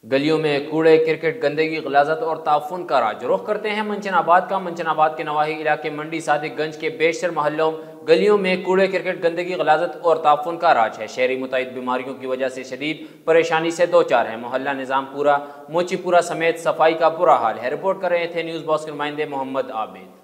गलियों में कूड़े, क्रिकेट, गंदगी, गलाजत और ताफुन का राज। रुख करते हैं मंचनाबाद का। मंचनाबाद के नवाही इलाके मंडी सादिकगंज के बेशतर महल्लों गलियों में कूड़े, क्रिकेट, गंदगी, गलाजत और ताफुन का राज है। शहरी मुताबिक बीमारियों की वजह से शदीद परेशानी से दो चार है। मोहल्ला निज़ामपुरा, मोचीपुरा समेत सफाई का बुरा हाल है। रिपोर्ट कर रहे थे न्यूज़ बॉक्स के नुमाइंदे मोहम्मद आबिद।